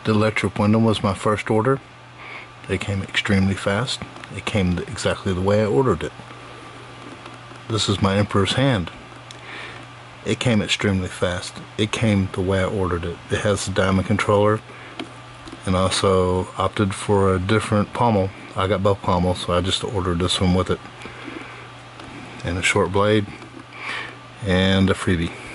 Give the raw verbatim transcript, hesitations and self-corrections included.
The Electrum Wind was my first order. It came extremely fast. It came exactly the way I ordered it. This is my Emperor's hand. It came extremely fast. It came the way I ordered it. It has the diamond controller, and also opted for a different pommel. I got both pommels, so I just ordered this one with it. And a short blade and a freebie.